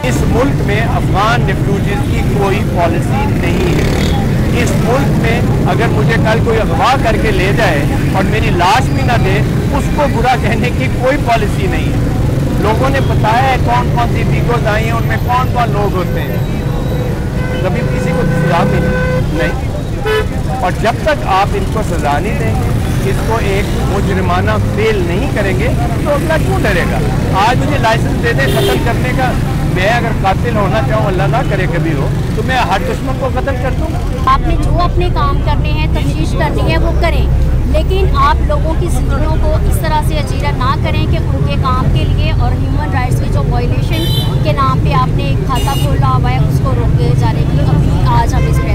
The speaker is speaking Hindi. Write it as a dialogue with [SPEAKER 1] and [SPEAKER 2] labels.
[SPEAKER 1] इस मुल्क में अफगान रिफ्यूजीज की कोई पॉलिसी नहीं है। इस मुल्क में अगर मुझे कल कोई अगवा करके ले जाए और मेरी लाश भी ना दे, उसको बुरा कहने की कोई पॉलिसी नहीं है। लोगों ने बताया है कौन कौन सी वीगोज आई हैं, उनमें कौन कौन लोग होते हैं। कभी किसी को सजा मिली नहीं। और जब तक आप इनको सजा नहीं देंगे, इसको एक मुजरिमाना फेल नहीं करेंगे, तो अगला क्यों डरेगा। आज मुझे लाइसेंस दे दें कत्ल करने का, मैं अगर कातिल होना चाहूँ, अल्लाह ना करे कभी हो, तो मैं हर दुश्मन को कत्ल कर दूँ।
[SPEAKER 2] आपने जो अपने काम करने हैं, तफ्तीश करनी है, वो करें, लेकिन आप लोगों की जिंदगियों को इस तरह से अजीरा ना करें कि उनके काम के लिए और ह्यूमन राइट्स की जो वायलेशन के नाम पे आपने एक खाता खोला हुआ है उसको रोके जाने की अभी आज हम इसमें